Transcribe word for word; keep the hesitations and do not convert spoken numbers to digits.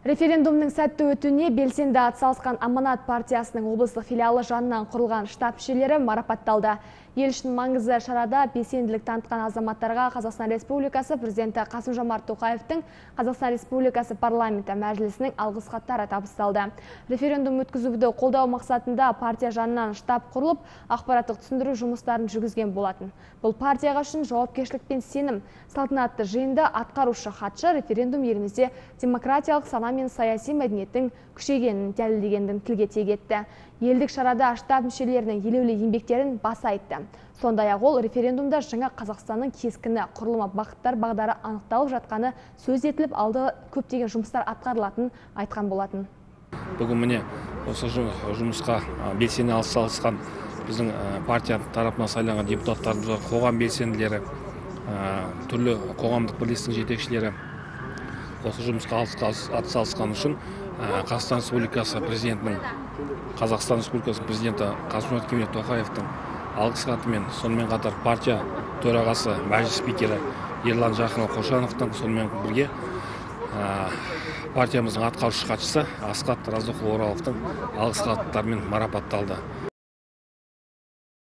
Референдумның сәтті өтуіне белсенді атсалысқан Аманат партиясының облыстық филиалы жанынан құрылған штаб мүшелері марапатталды. Ел үшін маңызды шарада белсенділік танытқан азаматтарға Қазақстан Республикасы президенті Қасым-Жомарт Тоқаевтың Қазақстан Республикасы парламенті мәжілісінің алғыс хаттары табысталды. Референдум өткізуді қолдау мақсатында партия жанынан штаб құрылып, ақпараттық түсіндіру жұмыстарын жүргізген болатын. Бұл партияға үшін жауапкершілік пен сенім. Салтанатты жиында атқарушы хатшы референдум елімізде демократиялық сана мен саяси мәдениеттің күшейгенін дәлелдегенін тілге тиек етті. Елдік шарада штаб мүшелерінің елеулі еңбектерін баса айтты. Сондай-ақ ол референдумда жаңа Қазақстанның кескіні, құрылымы, бағыттар бағдары анықталып жатқаны сөз етіліп, алды көптеген жұмыстар атқарылатынын айтқан болатын. Бүгін міне осы жұмысқа белсене атсалысқан біздің партия тарапынан сайланған депутаттарымыз бар, қоғам белсенділері, түрлі қоғамдық бірлестіктің жетекшілері осы жұмысқа атсалысқан үшін Қазақстан Республикасы президентінің Қазақстан Республикасы президенті Қасым-Жомарт Тоқаевтың алғыс хатымен, сонымен қатар партия төрағасы, мәжіліс спикері Ерлан Жақын Қошановтың, сонымен бірге партиямыздың атқарушы хатшысы Асхат Раздықұлы Ораловтың алғыс хаттарымен марапатталды.